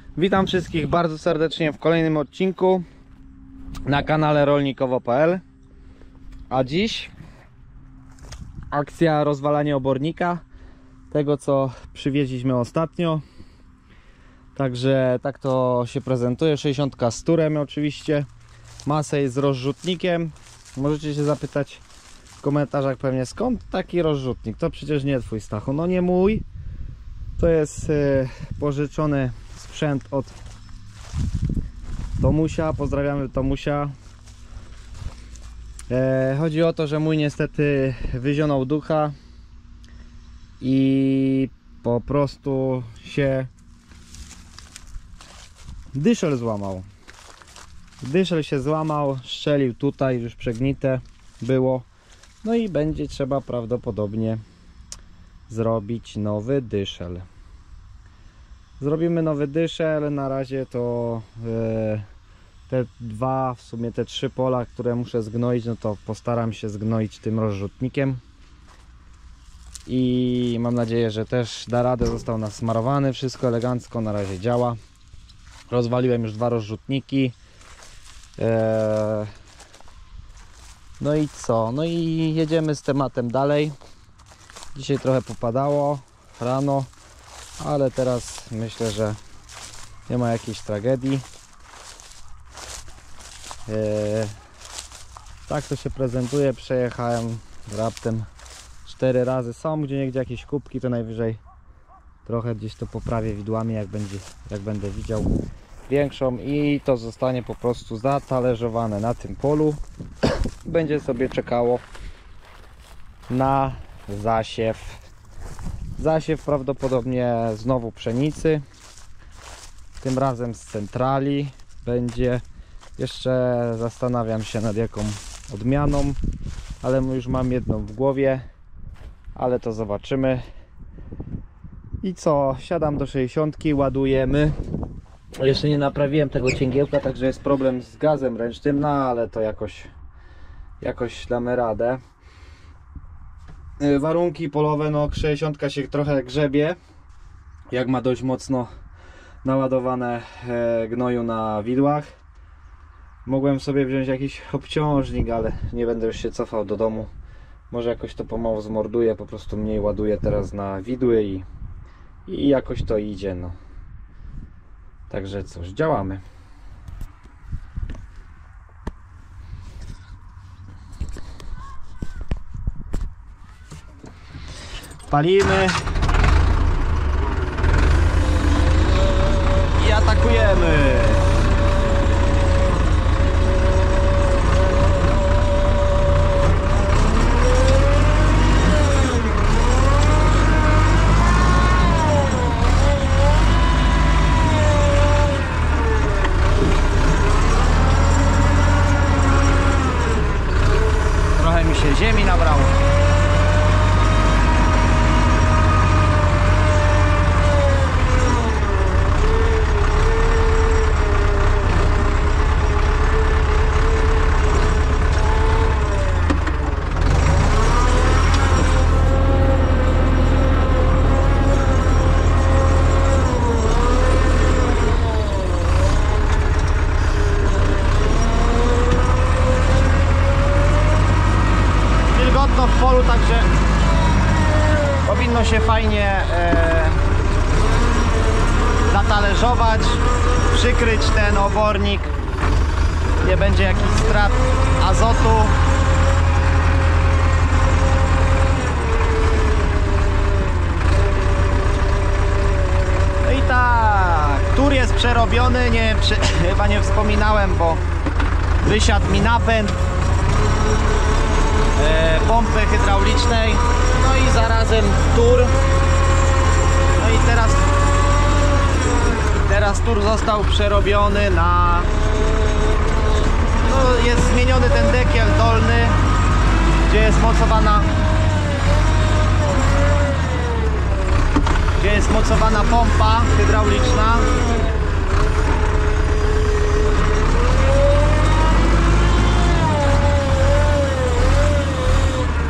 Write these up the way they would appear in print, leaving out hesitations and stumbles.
Witam wszystkich bardzo serdecznie w kolejnym odcinku na kanale rolnikowo.pl. A dziś akcja rozwalanie obornika, tego co przywieźliśmy ostatnio. Także tak to się prezentuje. 60 z turem oczywiście. Masę jest z rozrzutnikiem. Możecie się zapytać w komentarzach pewnie, skąd taki rozrzutnik? To przecież nie twój, Stachu. No nie mój. To jest pożyczony sprzęt od Tomusia. Pozdrawiamy Tomusia. Chodzi o to, że mój niestety wyzionął ducha i po prostu się dyszel złamał. Dyszel się złamał, strzelił tutaj, już przegnite było. No i będzie trzeba prawdopodobnie zrobić nowy dyszel. Zrobimy nowy dyszel. Na razie to te dwa, w sumie te 3 pola, które muszę zgnoić, no to postaram się zgnoić tym rozrzutnikiem. I mam nadzieję, że też da radę. Został nasmarowany, wszystko elegancko, na razie działa. Rozwaliłem już 2 rozrzutniki. No i co? No i jedziemy z tematem dalej. Dzisiaj trochę popadało rano, ale teraz myślę, że nie ma jakiejś tragedii. Tak to się prezentuje. Przejechałem raptem 4 razy. Są gdzieniegdzie jakieś kubki, to najwyżej trochę gdzieś to poprawię widłami, jak będę widział większą, i to zostanie po prostu zatalerzowane na tym polu. Będzie sobie czekało na zasiew prawdopodobnie znowu pszenicy, tym razem z centrali będzie. Jeszcze zastanawiam się nad jaką odmianą, ale już mam jedną w głowie, ale to zobaczymy. I co, siadam do 60, ładujemy. Jeszcze nie naprawiłem tego cięgiełka, także jest problem z gazem ręcznym, no ale to jakoś damy radę. Warunki polowe, no 60 się trochę grzebie, jak ma dość mocno naładowane gnoju na widłach. Mogłem sobie wziąć jakiś obciążnik, ale nie będę już się cofał do domu. Może jakoś to pomału zmorduję, po prostu mniej ładuję teraz na widły i jakoś to idzie, no. Także cóż, działamy. Palimy i atakujemy. Trochę mi się ziemi nabrało. W polu, także powinno się fajnie zatalerzować, przykryć ten obornik, nie będzie jakichś strat azotu. No i tak, tur jest przerobiony, chyba nie wspominałem, bo wysiadł mi napęd pompy hydraulicznej, no i zarazem tur. No i teraz tur został przerobiony na, no jest zmieniony ten dekiel dolny, gdzie jest mocowana pompa hydrauliczna.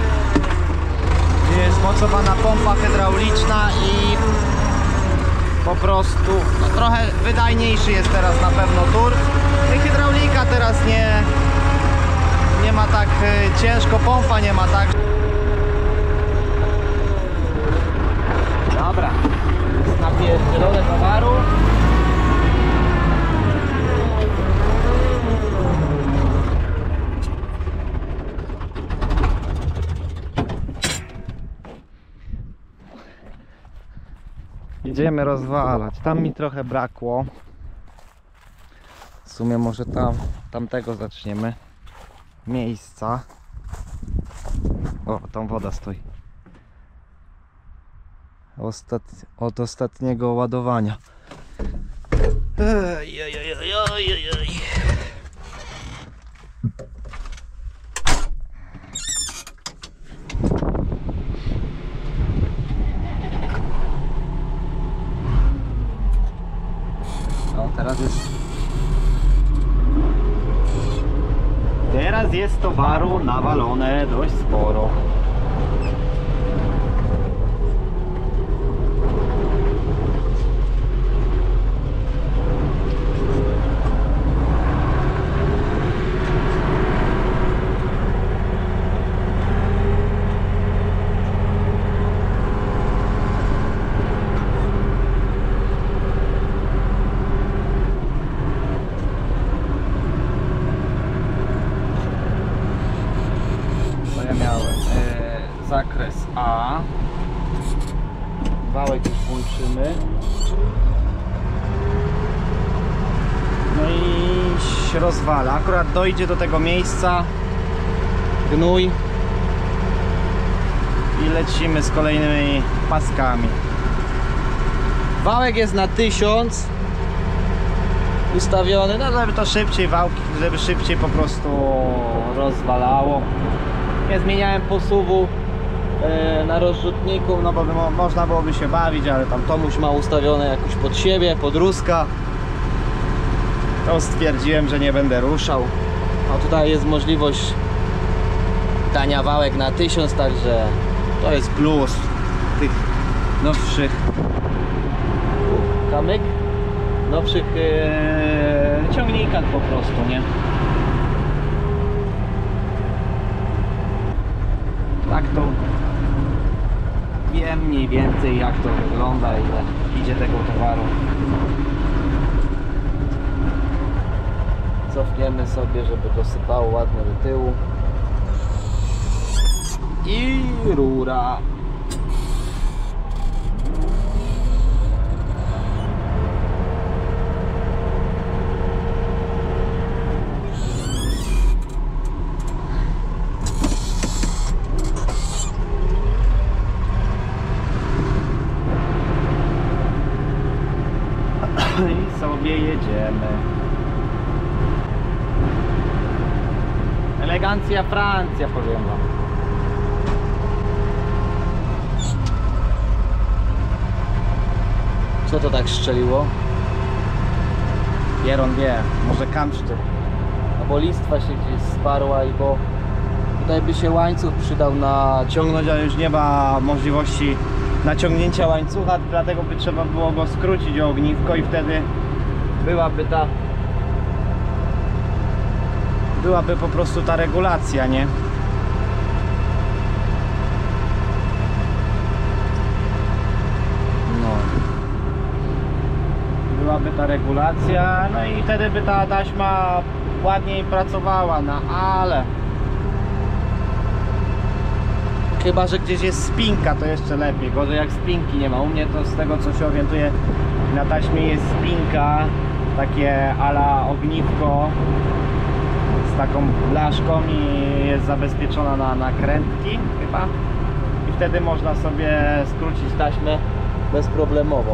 Mocowana pompa hydrauliczna i po prostu no, trochę wydajniejszy jest teraz na pewno tur. I hydraulika teraz nie ma tak ciężko, pompa nie ma tak. Dobra, jest napierdzielone towaru. Idziemy rozwalać. Tam mi trochę brakło. W sumie może tamtego zaczniemy. Miejsca. O, tam woda stoi. Od ostatniego ładowania. Ej. Teraz jest towaru nawalone dość sporo. Zakres A. Wałek już włączymy. No i się rozwala. Akurat dojdzie do tego miejsca gnój i lecimy z kolejnymi paskami. Wałek jest na 1000 ustawiony, no żeby to szybciej wałki, żeby szybciej po prostu rozwalało. Nie zmieniałem posuwu na rozrzutniku, no bo można byłoby się bawić, ale tam Tomuś ma ustawione jakoś pod siebie, pod ruska. To stwierdziłem, że nie będę ruszał. A tutaj jest możliwość dania wałek na 1000, także to jest plus tych nowszych kamyk, nowszych ciągnikach po prostu, nie? Tak to wiem mniej więcej jak to wygląda, ile idzie tego towaru. Cofniemy sobie, żeby dosypało ładnie do tyłu. I rura. I sobie jedziemy. Elegancja Francja, powiem wam. Co to tak strzeliło? Jeron wie, może kamszty. Albo listwa się gdzieś sparła i bo tutaj by się łańcuch przydał naciągnąć, ale już nie ma możliwości naciągnięcia łańcucha, dlatego by trzeba było go skrócić o ogniwko i wtedy byłaby po prostu ta regulacja, nie? No. Byłaby ta regulacja, no i wtedy by ta taśma ładniej pracowała, no ale chyba że gdzieś jest spinka, to jeszcze lepiej. Gorzej jak spinki nie ma. U mnie to z tego co się orientuję, na taśmie jest spinka, takie ala ogniwko z taką blaszką i jest zabezpieczona na nakrętki chyba. I wtedy można sobie skrócić taśmę bezproblemowo.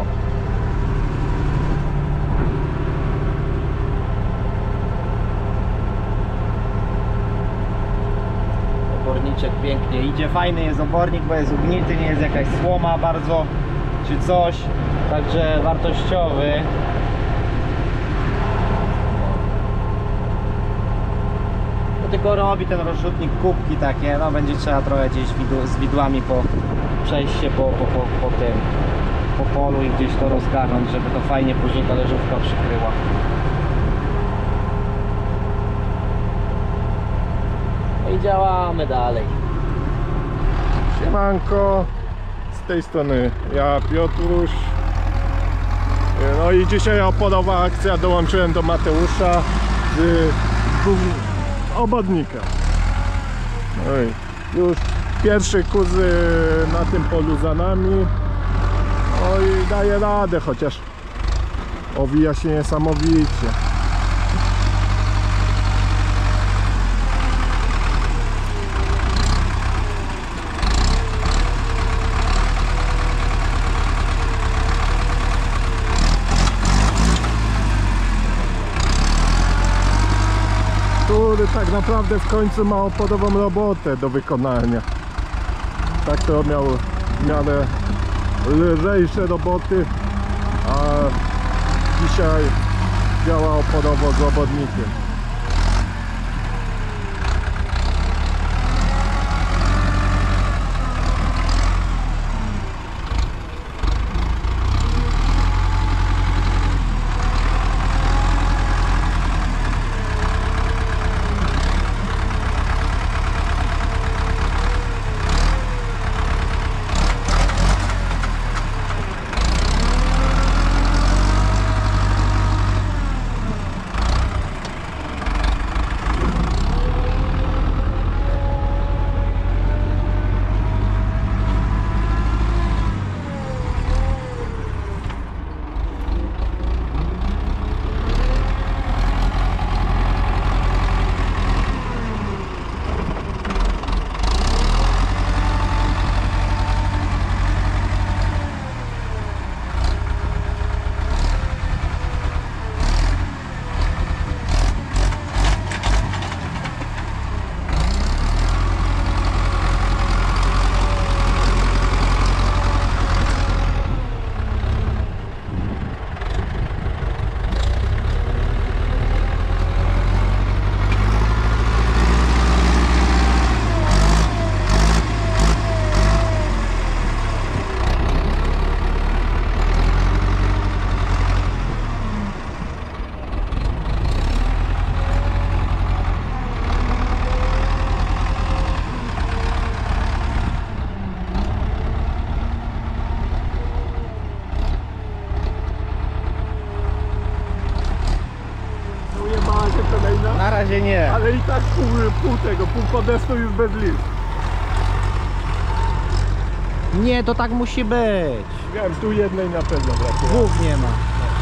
Oborniczek pięknie idzie, fajny jest obornik, bo jest ugnity, nie jest jakaś słoma bardzo czy coś, także wartościowy. To tylko robi ten rozrzutnik kubki takie, no będzie trzeba trochę gdzieś z widłami przejść się po tym po polu i gdzieś to rozgarnąć, żeby to fajnie później talerzówka przykryła. I działamy dalej. Siemanko, z tej strony ja, Piotruś. No i dzisiaj opodowa akcja, dołączyłem do Mateusza z obodnika. No i już pierwszy kuz na tym polu za nami. No i daje radę, chociaż owija się niesamowicie. Który tak naprawdę w końcu ma opodową robotę do wykonania. Tak to miał w miarę lżejsze roboty, a dzisiaj działa opodowo z obodnikiem. Na razie nie. Ale i tak pół podestu już bez list. Nie, to tak musi być. Wiem, tu jednej na pewno brakuje. Dwóch nie ma.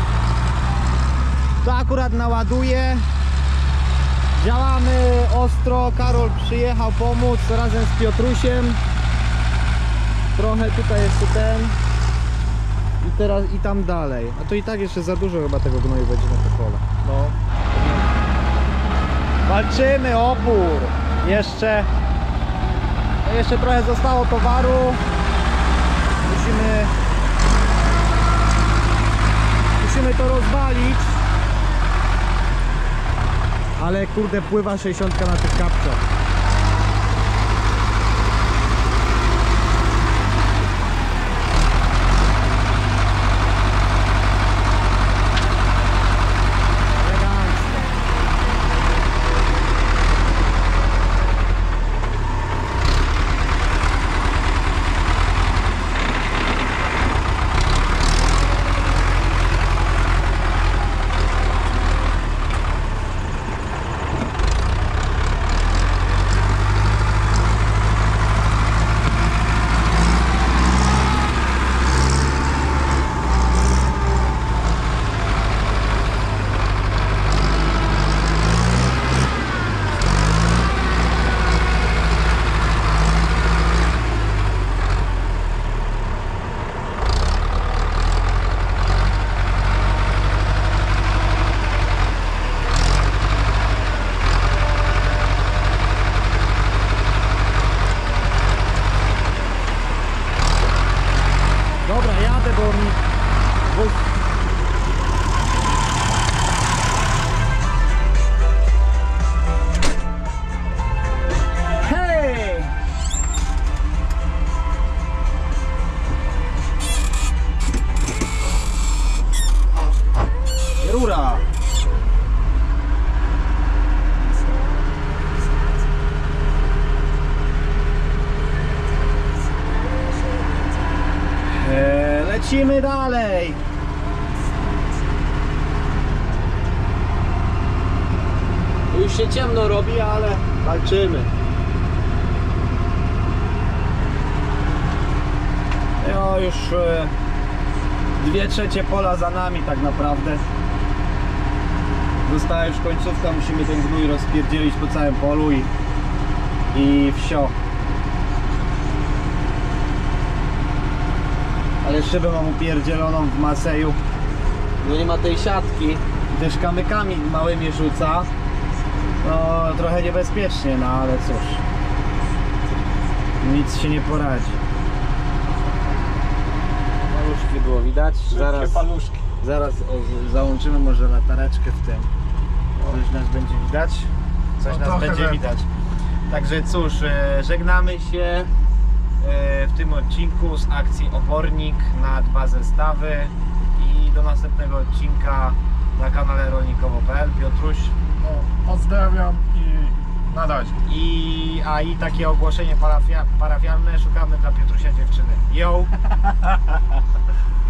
To akurat naładuje. Działamy ostro. Karol przyjechał pomóc razem z Piotrusiem. Trochę tutaj jeszcze ten. I teraz i tam dalej. A to i tak jeszcze za dużo chyba tego gnoju będzie na to pole. No. Walczymy, opór. Jeszcze trochę zostało towaru. Musimy to rozwalić. Ale kurde, pływa 60 na tych kapciach. lecimy dalej. Już się ciemno robi, ale walczymy. No już 2/3 pola za nami tak naprawdę. Została już końcówka, musimy ten gnój rozpierdzielić po całym polu i wsio. Ale szybę mam upierdzieloną w Maseju. No nie ma tej siatki. I też kamykami małymi rzuca. No trochę niebezpiecznie, no ale cóż. Nic się nie poradzi. Paluszki było widać. Zaraz załączymy może latareczkę w tym. Coś nas będzie widać. Coś nas będzie widać. Także cóż, żegnamy się w tym odcinku z akcji Obornik na 2 zestawy i do następnego odcinka na kanale rolnikowo.pl. Piotruś. No, pozdrawiam i na razie. I takie ogłoszenie parafialne, szukamy dla Piotrusia dziewczyny. Yo!